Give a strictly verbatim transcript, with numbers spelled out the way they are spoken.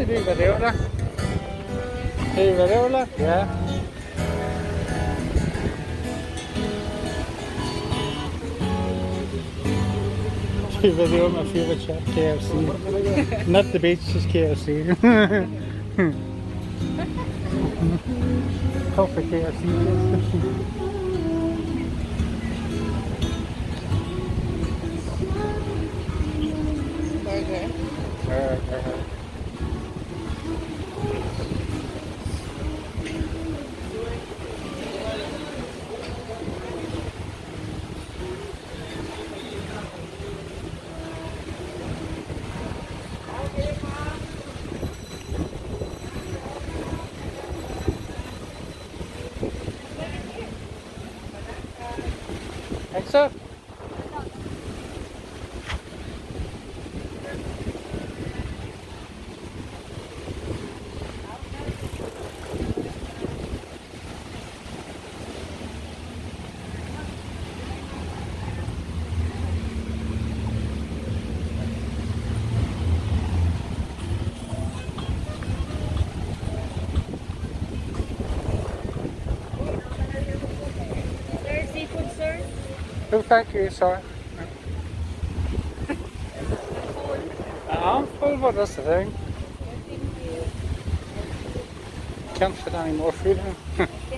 die variola. Hey, variola? Yeah. Die video my favorite shop, K F C. Not the beach, just K F C. Call for K F C. Burger. Uh, uh, Extra? Sir, seafood, sir? Oh, thank you, sir. I'm full, but that's the thing. Can't fit any more food in.